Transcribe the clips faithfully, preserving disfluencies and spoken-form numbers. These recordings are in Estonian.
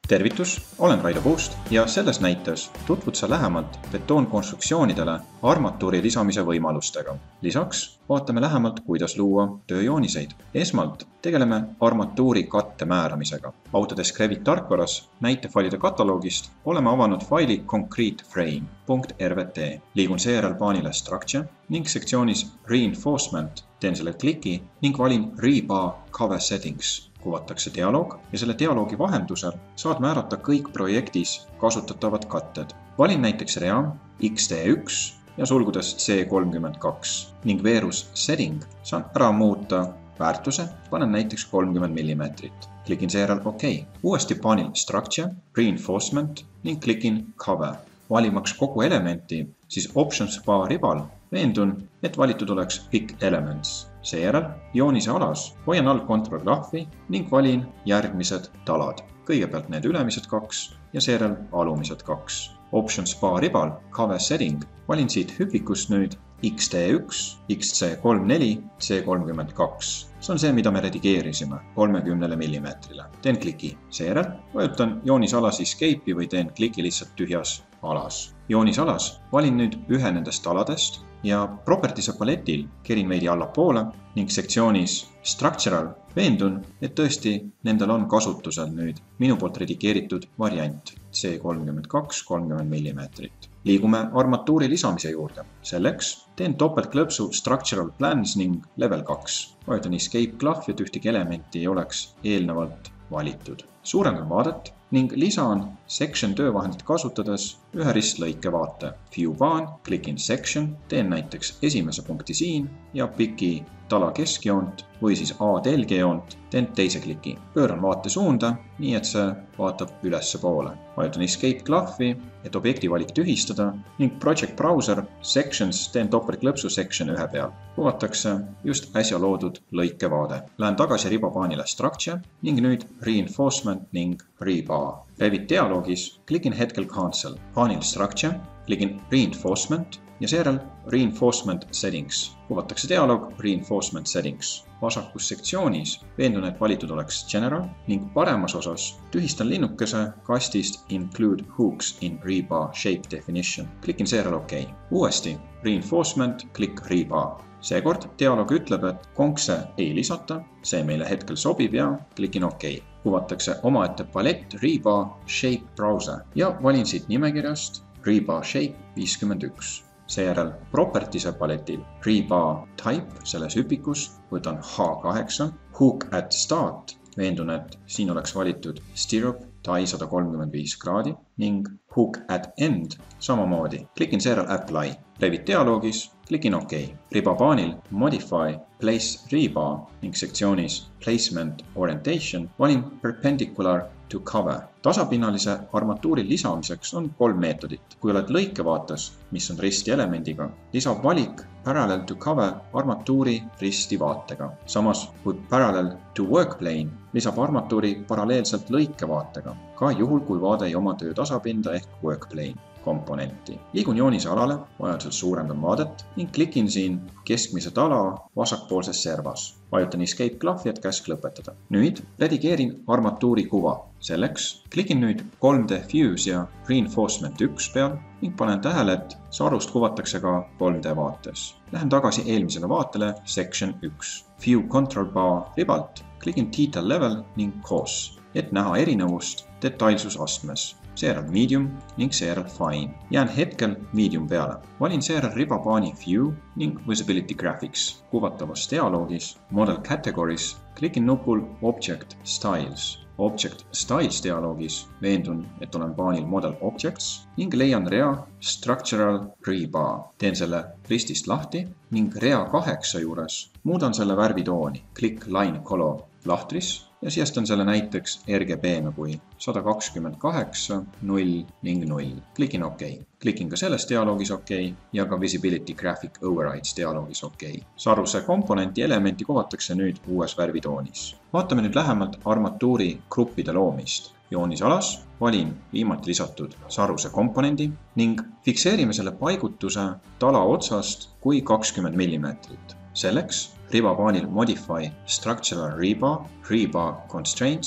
Tervitus, olen Raido Puust ja selles näites tutvud sa lähemalt betoonkonstruktsioonidele armatuuri lisamise võimalustega. Lisaks vaatame lähemalt, kuidas luua tööjooniseid. Esmalt tegeleme armatuuri katte määramisega. Autodesk Revit tarkvaras näitefailide kataloogist oleme avanud faili concreteframe.rvt. Liigun seejärel paanile Structure ning sektsioonis Reinforcement teen selle kliki ning valin Rebar Cover Settings. Kuvatakse dialoog ja selle dialoogi vahendusel saad määrata kõik projektis kasutatavad katted. Valin näiteks rea X T üks ja sulgudes C kolmkümmend kaks ning veerus Setting saan ära muuta väärtuse, panen näiteks kolmkümmend millimeetrit. Klikin seejärel OK. Uuesti paanil Structure, Reinforcement ning klikin Cover. Valimaks kogu elementi, siis Options bar ribal veendun, et valitud oleks Pick Elements. Seejärel joonise alas hoian all Ctrl klahvi ning valin järgmised talad. Kõigepealt need ülemised kaks ja seejärel alumised kaks. Options bar ribal Cover Setting valin siit hüpikust nüüd X T üks, X C kolmkümmend neli, C kolmkümmend kaks. See on see, mida me redigeerisime kolmekümne millimeetrile. Teen kliki. Seejärel vajutan joonisalas Escape'i või teen kliki lihtsalt tühjas alas. Joonisalas valin nüüd ühe nendest taladest ja Properties'e paletil kerin veidi allapoole ning sektsioonis Structural veendun, et tõesti nendel on kasutusel nüüd minu poolt redigeeritud variant C kolmkümmend kaks, kolmkümmend millimeetrit. Liigume armatuuri lisamise juurde. Selleks teen topeltklõpsu Structural Plans ning Level kaks. Vajutan Escape klahvi, et ühtegi elementi ei oleks eelnevalt valitud. Suurendan vaadet ning lisan Section töövahendit kasutades ühe ristlõike vaate. View baan, klikin Section, teen näiteks esimese punkti siin ja piki tala keskjoont või siis A telgejoont, teen teise kliki. Pööran vaate suunda, nii et see vaatab ülesse poole. Vajutan Escape klahvi, et objekti valik tühistada ning Project Browser Sections teen topeltklõpsu Section ühe peal. Kuvatakse just äsja loodud lõikevaade. Lähen tagasi ribapaanile Structure ning nüüd Reinforcement ning Rebar. Revit dialoogis klikin hetkel Cancel. Paanil Structure, klikin Reinforcement ja seejärel Reinforcement Settings. Kuvatakse dialoog Reinforcement Settings. Vasakus sektsioonis veendun, et valitud oleks General ning paremas osas tühistan linnukese kastist Include Hooks in Rebar Shape Definition. Klikin seejärel OK. Uuesti Reinforcement, klikk Rebar. Seekord dialoog ütleb, et konkse ei lisata, see meile hetkel sobib ja klikin OK. Kuvatakse omaette palett Rebar Shape Browser ja valin siit nimekirjast Rebar Shape viiskümmend üks. Seejärel Properties'e paletil Rebar Type selles hüpikus võtan H kaheksa, Hook at Start, veendun, et siin oleks valitud Stirrup Tai sada kolmkümmend viis kraadi ning Hook at End samamoodi. Klikin seejärel Apply. Revit dialoogis klikin OK. Ribapaanil Modify Place Rebar ning sektsioonis Placement Orientation valin Perpendicular to Cover. Tasapinnalise armatuuri lisamiseks on kolm meetodit. Kui oled lõikevaates, mis on risti elemendiga, lisab valik Parallel to Cover armatuuri risti vaatega. Samas, kui Parallel to Workplane lisab armatuuri paralleelselt lõikevaatega, ka juhul, kui vaade ei oma töö tasapinda ehk Workplane komponenti. Liigun joonise alale, vajadusel suurendan vaadet ning klikin siin keskmise tala vasakpoolses servas. Vajutan Escape klahvi, et käsk lõpetada. Nüüd redigeerin armatuuri kuva. Selleks klikin nüüd kolm D Fuse ja Reinforcement üks peal ning panen tähele, et sarust kuvatakse ka kolm D vaates. Lähen tagasi eelmisele vaatele Section üks. View Control Bar ribalt klikin Detail Level ning Cause, et näha erinevust detailsusastmes. Seejärel Medium ning seejärel Fine. Jään hetkel Medium peale. Valin seejärel ribapaani View ning Visibility Graphics. Kuvatavas dialoogis Model Categories klikin nupul Object Styles. Object Styles dialoogis veendun, et olen paanil Model Objects ning leian rea Structural Rebar. Teen selle ristist lahti ning rea kaheksa juures muudan selle värvitooni. Klikk Line Color lahtris ja sijastan selle näiteks R G B-na kui sada kakskümmend kaheksa, null ning null. Klikin OK. Klikin ka selles dialoogis OK ja ka Visibility Graphic Overrides dialoogis OK. Saruse komponenti elementi kuvatakse nüüd uues värvitoonis. Vaatame nüüd lähemalt armatuuri gruppide loomist. Joonisalas valin viimati lisatud saruse komponendi ning fikseerime selle paigutuse tala otsast kui kakskümmend millimeetrit. Selleks ribapaanil Modify Structural Rebar, Rebar Constraints,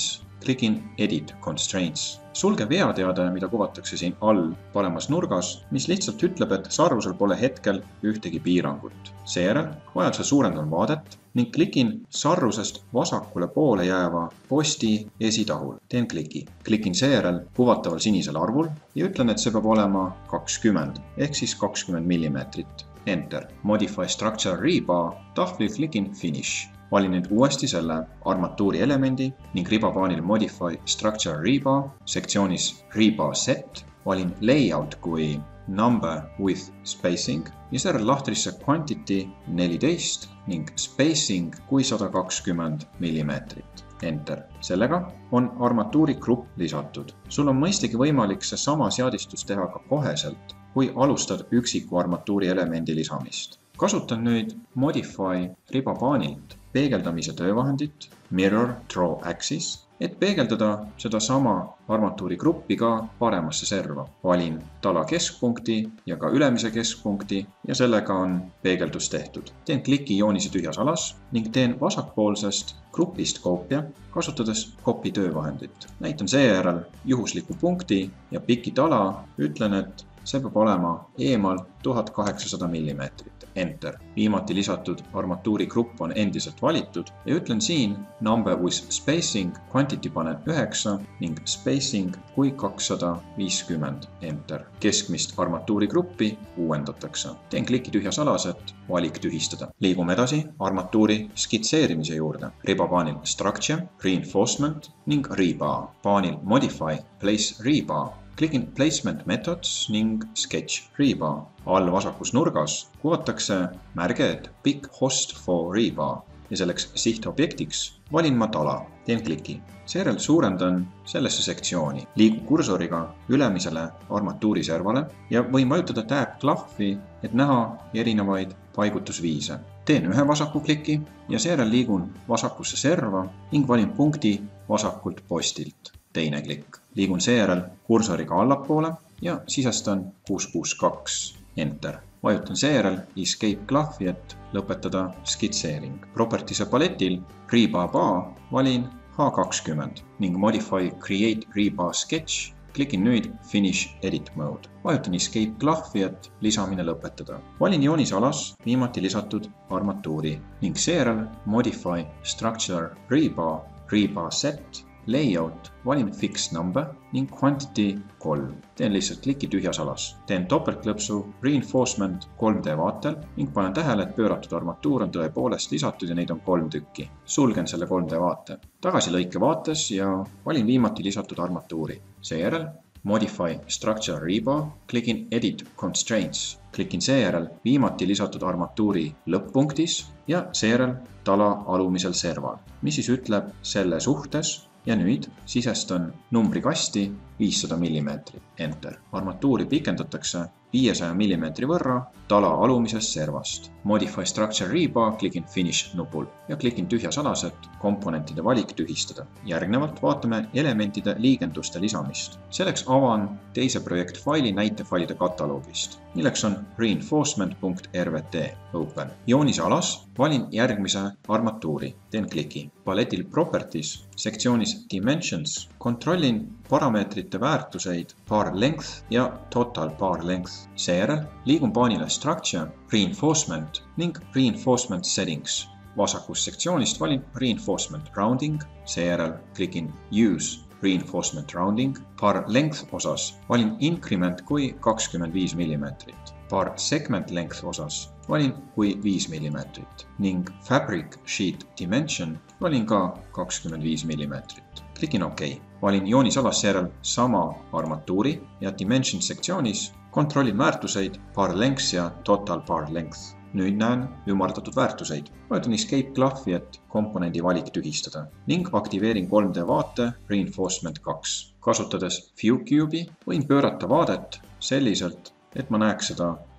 klikin Edit Constraints. Sulge veateade, mida kuvatakse siin all paremas nurgas, mis lihtsalt ütleb, et sarvusel pole hetkel ühtegi piirangut. Seejärel vajadusel suurendan vaadet ning klikin sarvusest vasakule poole jääva posti esitahul. Teen kliki. Klikin seejärel kuvataval sinisel arvul ja ütlen, et see peab olema kakskümmend ehk siis kakskümmend millimeetrit. Enter. Modify Structure Rebar, tahvlil klikin Finish. Valin nüüd uuesti selle armatuuri elemendi ning ribapaanil Modify Structure Rebar, sektsioonis Rebar Set, valin Layout kui Number with Spacing ja seejärel lahtrisse Quantity neliteist ning Spacing kui sada kakskümmend millimeetrit. Enter. Sellega on armatuuri grupp lisatud. Sul on mõistagi võimalik see sama seadistus teha ka koheselt, kui alustad üksiku armatuuri elemendi lisamist. Kasutan nüüd Modify ribapaanilt peegeldamise töövahendit Mirror Draw Axis, et peegeldada seda sama armatuuri gruppi ka paremasse serva. Valin tala keskpunkti ja ka ülemise keskpunkti ja sellega on peegeldus tehtud. Teen kliki joonise tühjas alas ning teen vasakpoolsest grupist koopia, kasutades copy töövahendit. Näitan seejärel juhusliku punkti ja piki tala, ütlen, et see peab olema eemal tuhat kaheksasada millimeetrit. Enter. Viimati lisatud armatuuri grupp on endiselt valitud ja ütlen siin Number with Spacing, Quantity panen üheksa ning Spacing kui kakssada viiskümmend. Enter. Keskmist armatuuri gruppi uuendatakse. Teen kliki tühjas alas, et valik tühistada. Liigume edasi armatuuri skitseerimise juurde. Ribapaanil Structure, Reinforcement ning Rebar. Paanil Modify, Place Rebar. Klikin Placement Methods ning Sketch Rebar. All vasakus nurgas kuvatakse märge, et Pick Host for Rebar ja selleks sihtobjektiks valin ma tala. Teen kliki. Seejärel suurendan sellesse sektsiooni. Liigu kursoriga ülemisele armatuuri servale ja võin vajutada Tab klahvi, et näha erinevaid paigutusviise. Teen ühe vasaku kliki ja seejärel liigun vasakusse serva ning valin punkti vasakult postilt. Teine klikk. Liigun seejärel kursoriga allapoole ja sisestan kuus kuus kaks. Enter. Vajutan seejärel Escape klahvi, et lõpetada skitseering. Propertiese paletil Rebar Bar valin H kakskümmend ning Modify Create Rebar Sketch. Klikin nüüd Finish Edit Mode. Vajutan Escape klahvi, et lisamine lõpetada. Valin joonise alas viimati lisatud armatuuri ning seejärel Modify Structure Rebar, Rebar Set, Layout, valin Fix Number ning Quantity kolm. Teen lihtsalt kliki tühjas alas. Teen topeltklõpsu Reinforcement kolm D vaatel ning panen tähele, et pööratud armatuur on tõepoolest lisatud ja neid on kolm tükki. Sulgen selle kolm D vaate. Tagasi lõike vaates ja valin viimati lisatud armatuuri. Seejärel Modify Structure Rebar, klikin Edit Constraints. Klikin seejärel viimati lisatud armatuuri lõpp-punktis ja seejärel tala alumisel serval, mis siis ütleb selle suhtes. Ja nüüd sisestan numbrikasti viissada millimeetrit. Enter. Armatuuri pikendatakse viiesaja millimeetri võrra tala alumisest servast. Modify Structure Rebar, klikin Finish nupul ja klikin tühjas alas, et komponentide valik tühistada. Järgnevalt vaatame elementide liigenduste lisamist. Selleks avan teise projektfaili näitefailide kataloogist, milleks on reinforcement punkt R V T Open. Joonise alas valin järgmise armatuuri. Teen kliki. Paletil Properties, sektsioonis Dimensions, kontrollin parameetrite väärtuseid Bar Length ja Total Bar Length. Seejärel liigun paanile Structure, Reinforcement ning Reinforcement Settings. Vasakus sektsioonist valin Reinforcement Rounding, seejärel klikin Use Reinforcement Rounding. Bar Length osas valin Increment kui kakskümmend viis millimeetrit. Bar Segment Length osas valin kui viis millimeetrit ning Fabric Sheet Dimension valin ka kakskümmend viis millimeetrit. Klikin OK. Valin joonisalas seejärel sama armatuuri ja Dimension sektsioonis kontrollin väärtuseid Bar Length ja Total Bar Length. Nüüd näen ümardatud väärtuseid. Vajutan Escape klahvi, et komponendi valik tühistada ning aktiveerin kolm D vaate Reinforcement kaks. Kasutades View Cube'i võin pöörata vaadet selliselt, et ma näeks seda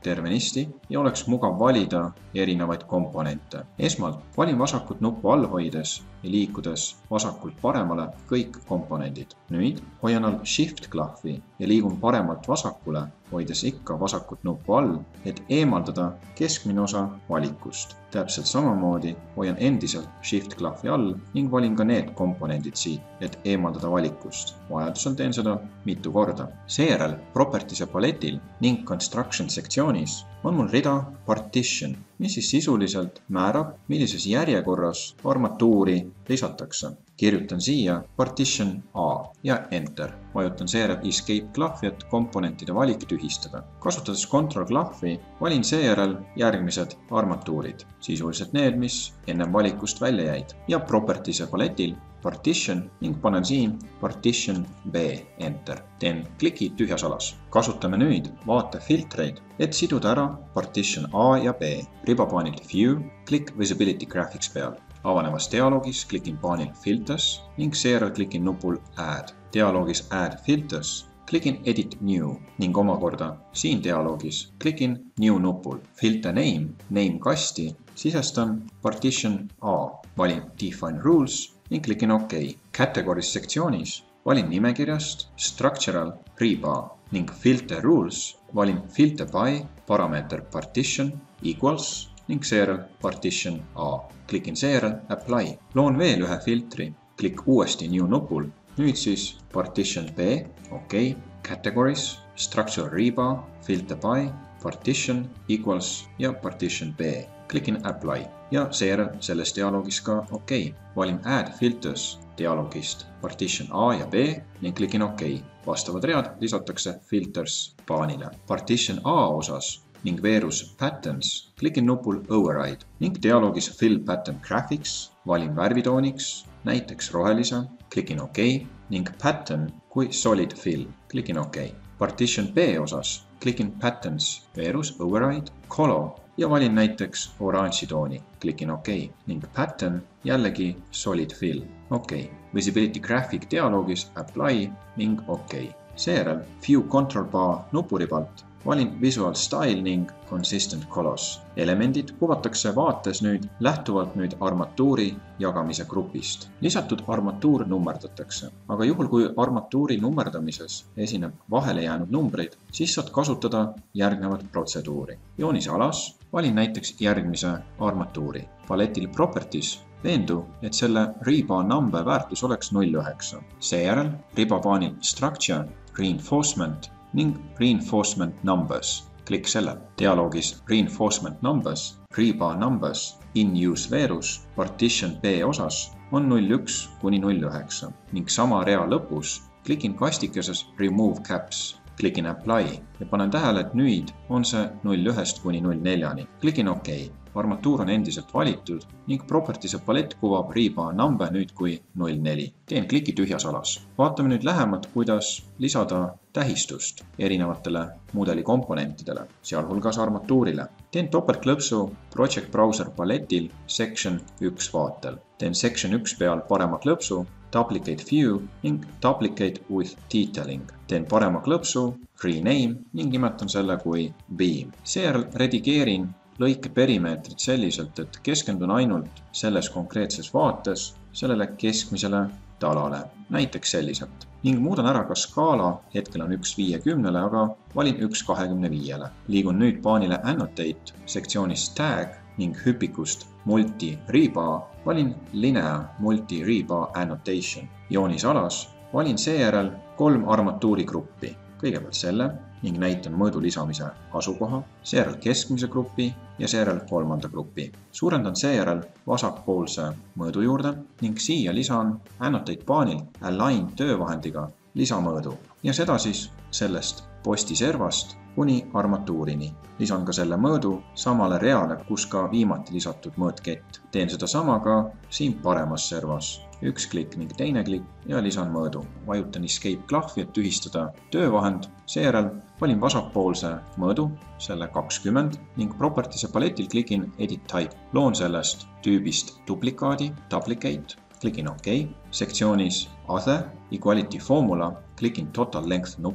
tervenisti ja oleks mugav valida erinevaid komponente. Esmalt valin vasakut nuppu all hoides ja liikudes vasakult paremale kõik komponendid. Nüüd hoian all Shift-klahvi ja liigun paremalt vasakule, hoides ikka vasakut nuppu all, et eemaldada keskmine osa valikust. Täpselt samamoodi hoian endiselt Shift-klahvi all ning valin ka need komponendid siit, et eemaldada valikust. Vajadusel teen seda mitu korda. Seejärel Properties'e paletil ning Construction sektsioonis on mul rida Partition, mis siis sisuliselt määrab, millises järjekorras armatuuri lisatakse. Kirjutan siia Partition A ja Enter. Vajutan seejärel Escape-klahvi, et komponentide valik tühistada. Kasutades Control-klahvi valin seejärel järgmised armatuurid, sisuliselt need, mis ennem valikust välja jäid. Ja Properties'e paletil Partition ning panen siin Partition B, Enter. Teen kliki tühjas alas. Kasutame nüüd vaatefiltreid, et siduda ära Partition A ja B. Ribapaanilt View, klikk Visibility Graphics peal. Avanevas dialoogis klikin paanil Filters ning seejärel klikin nupul Add. Dialoogis Add Filters klikin Edit New ning omakorda siin dialoogis klikin New nupul. Filter Name, name kasti, sisestan Partition A. Valin Define Rules ning klikin OK. Categories sektsioonis valin nimekirjast Structural Rebar ning Filter Rules valin Filter by parameeter Partition equals ning seejärel Partition A. Klikin seejärel Apply. Loon veel ühe filtri. Klikk uuesti New nupul. Nüüd siis Partition B, OK, Categories, Structural Rebar, Filter by, Partition equals ja Partition B. Klikin Apply ja seejärel selles dialoogis ka OK. Valin Add Filters dialoogist Partition A ja B ning klikin OK. Vastavad read lisatakse Filters paanile. Partition A osas ning veerus Patterns klikin nupul Override ning dialoogis Fill Pattern Graphics valin värvitooniks, näiteks rohelise, klikin OK ning Pattern kui Solid Fill, klikin OK. Partition B osas klikin Patterns, veerus Override, Color ja valin näiteks oranži tooni, klikin OK ning Pattern jällegi Solid Fill, OK. Visibility Graphic dialoogis Apply ning OK. Seejärel View Control Bar nupuribalt valin Visual Style ning Consistent Colors. Elemendid kuvatakse vaates nüüd lähtuvalt nüüd armatuuri jagamise grupist. Lisatud armatuur nummerdatakse, aga juhul kui armatuuri nummerdamises esineb vahele jäänud numbreid, siis saad kasutada järgnevat protseduuri. Joonise alas valin näiteks järgmise armatuuri. Paletil Properties veendu, et selle riba number väärtus oleks null üheksa. Seejärel ribapaanil Structure, Reinforcement ning Reinforcement Numbers. Klikk selle. Dialoogis Reinforcement Numbers, riba numbers, in use veerus, Partition B osas on null üks kuni null üheksa ning sama rea lõpus klikin kastikeses Remove Caps. Klikin Apply ja panen tähele, et nüüd on see null ühest kuni null neljani. Klikin OK. Armatuur on endiselt valitud ning Properties'e palett kuvab riba number nüüd kui null neli. Teen kliki tühjas alas. Vaatame nüüd lähemalt, kuidas lisada tähistust erinevatele mudeli komponentidele, sealhulgas armatuurile. Teen topeltklõpsu Project Browser paletil Section üks vaatel. Teen Section üks peal parema klõpsu, Duplicate View ning Duplicate with Detailing. Teen parema klõpsu, Rename ning nimetan selle kui Beam. Seejärel redigeerin lõike perimeetrit selliselt, et keskendun ainult selles konkreetses vaates sellele keskmisele talale, näiteks selliselt. Ning muudan ära ka skaala, hetkel on üks viiekümnele, aga valin üks kahekümne viiele. Liigun nüüd paanile Annotate sektsioonis Tag ning hüpikust Multi-Riba valin Linea Multi-Riba Annotation. Joonis alas valin seejärel kolm armatuuri gruppi. Kõigepealt selle ning näitan mõõdu lisamise asukoha, seejärel keskmise grupi ja seejärel kolmanda grupi. Suurendan seejärel vasakpoolse mõõdu juurde ning siia lisan Annotate paanil Align töövahendiga lisamõõdu ja seda siis sellest postiservast kuni armatuurini. Lisan ka selle mõõdu samale reale, kus ka viimati lisatud mõõtkett. Teen seda sama ka siin paremas servas. Üks klikk ning teine klikk ja lisan mõõdu. Vajutan Escape klahvi, et tühistada töövahend. Seejärel valin vasakpoolse mõõdu, selle kakskümmend ning Properties'e paletil klikin Edit Type. Loon sellest tüübist duplikaadi, Duplicate, klikin OK. Sektsioonis Other, Equality Formula, klikin Total Length nupul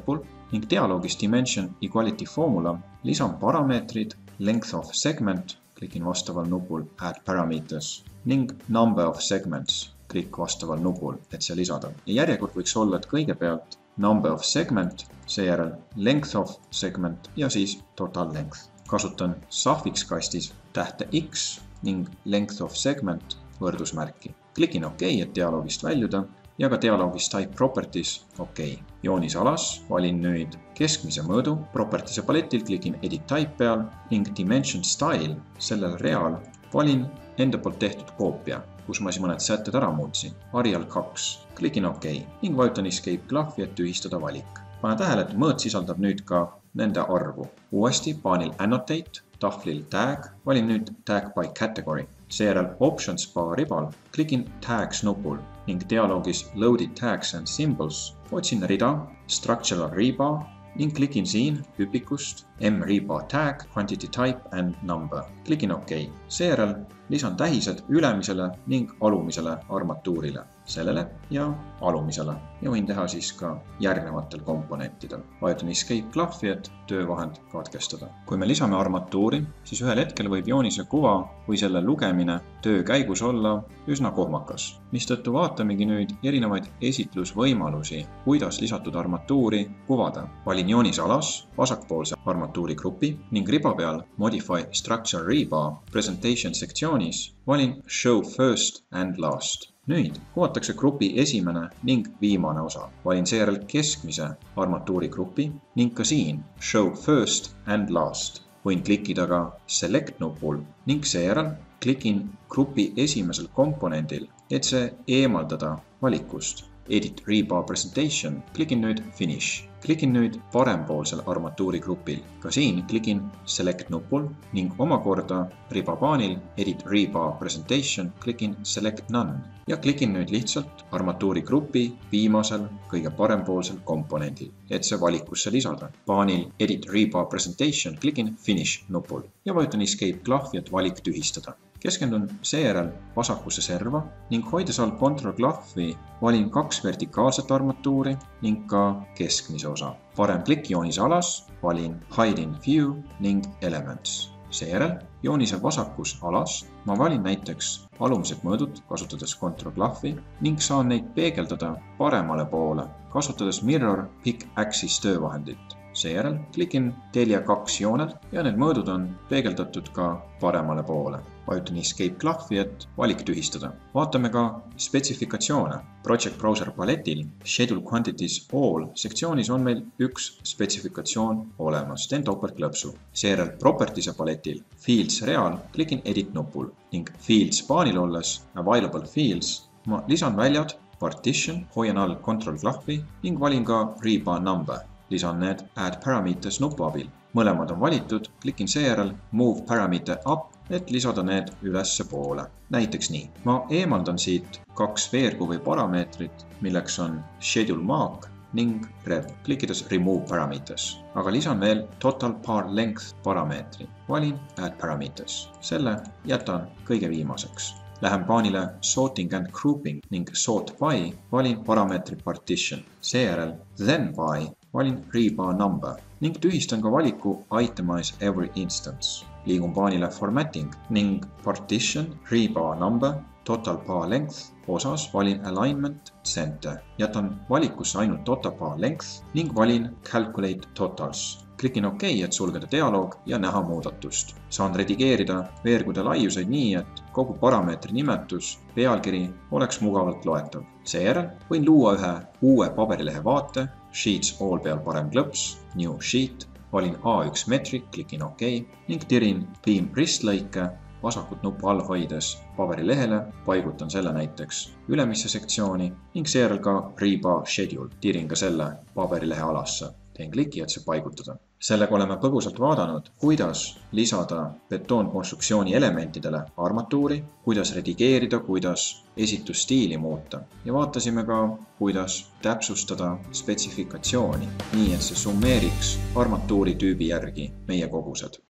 ning dialoogis Dimension Equality Formula lisan parameetrid Length of Segment, klikin vastaval nupul Add Parameters ning Number of Segments, klikk vastaval nupul, et see lisada. Ja järjekord võiks olla, et kõigepealt Number of Segment, seejärel Length of Segment ja siis Total Length. Kasutan suffix-kastis tähte X ning Length of Segment võrdusmärki. Klikin OK, et dialoogist väljuda ja ka dialoogis Type Properties OK. Joonis alas valin nüüd keskmise mõõdu, Propertiese paletil klikin Edit Type peal ning Dimension Style sellel real valin enda poolt tehtud koopia, kus ma siis mõned sätted ära muutsin. Arial kaks, klikin OK ning vajutan Escape klahvi, et tühistada valik. Pane tähele, et mõõt sisaldab nüüd ka nende arvu. Uuesti paanil Annotate, tahvlil Tag, valin nüüd Tag by Category. Seejärel Options bar ribal klikin Tags nupul ning dialoogis Loaded Tags and Symbols otsin rida Structural Rebar ning klikin siin hüpikust M-Rebar Tag, Quantity Type and Number. Klikin OK. Seejärel lisan tähised ülemisele ning alumisele armatuurile, sellele ja alumisele ja võin teha siis ka järgnevatel komponentidel. Vajutan Escape klahvi, et töövahend katkestada. Kui me lisame armatuuri, siis ühel hetkel võib joonise kuva või selle lugemine töö käigus olla üsna kohmakas, mistõttu vaatamegi nüüd erinevaid esitlusvõimalusi, kuidas lisatud armatuuri kuvada. Valin joonise alas vasakpoolse armatuuri grupi ning riba peal Modify Structure Rebar Presentation sektsioonis valin Show First and Last. Nüüd kuvatakse grupi esimene ning viimane osa. Valin seejärel keskmise armatuuri grupi ning ka siin Show First and Last. Võin klikkida ka Select nupul ning seejärel klikin grupi esimesel komponendil, et see eemaldada valikust. Edit Rebar Presentation, klikin nüüd Finish. Klikin nüüd parempoolsel armatuuri grupil. Ka siin klikin Select nupul ning omakorda ribapaanil Edit Rebar Presentation, klikin Select None ja klikin nüüd lihtsalt armatuuri grupi viimasel kõige parempoolsel komponendil, et see valikusse lisada. Paanil Edit Rebar Presentation, klikin Finish nupul ja vajutan Escape klahvi, et valik tühistada. Keskendun seejärel vasakusse serva ning hoides all Ctrl klahvi valin kaks vertikaalset armatuuri ning ka keskmise osa. Parem klikk joonise alas valin Hide in View ning Elements. Seejärel joonise vasakus alas ma valin näiteks alumised mõõdud, kasutades Ctrl klahvi ning saan neid peegeldada paremale poole, kasutades Mirror Pick Axis töövahendit. Seejärel klikin Telia kaks joonel ja need mõõdud on peegeldatud ka paremale poole. Vajutan Escape klahvi, et valik tühistada. Vaatame ka spetsifikatsioone. Project Browser paletil Schedule Quantities All sektsioonis on meil üks spetsifikatsioon olemas, teen topeltklõpsu. Seejärel Propertiese paletil Fields real klikin Edit nupul ning Fields paanil olles Available Fields ma lisan väljad Partition, hoian all Ctrl klahvi ning valin ka Rebar Number. Lisan need Add Parameters nupu abil. Mõlemad on valitud, klikin seejärel Move Parameter Up, et lisada need ülesse poole. Näiteks nii. Ma eemaldan siit kaks veergu või parameetrit, milleks on Schedule Mark ning Rev, klikkides Remove Parameters. Aga lisan veel Total Par Length parameetri. Valin Add Parameters. Selle jätan kõige viimaseks. Lähen paanile Sorting and Grouping ning Sort By, valin parameetri Partition. Seejärel Then By, valin Rebar Number ning tühistan ka valiku Itemize Every Instance. Liigun paanile Formatting ning Partition, Rebar Number, Total Par Length osas valin Alignment Center. Jätan valikusse ainult Total Par Length ning valin Calculate Totals. Klikin OK, et sulgeda dialoog ja näha muudatust. Saan redigeerida veergude laiuseid nii, et kogu parameetri nimetus, pealkiri oleks mugavalt loetav. Seejärel võin luua ühe uue paberilehe vaate, Sheets All peal parem klõps, New Sheet, valin A üks meetrik, klikin OK ning tirin Beam ristlõike vasakut nuppu all hoides paberilehele, paigutan selle näiteks ülemisse sektsiooni ning seejärel ka Rebar Schedule, tirin ka selle paberilehe alasse. Teen kliki, et see paigutada. Sellega oleme põgusalt vaadanud, kuidas lisada betoonkonstruktsiooni elementidele armatuuri, kuidas redigeerida, kuidas esitusstiili muuta ja vaatasime ka, kuidas täpsustada spetsifikatsiooni, nii et see summeeriks armatuuri tüübi järgi meie kogused.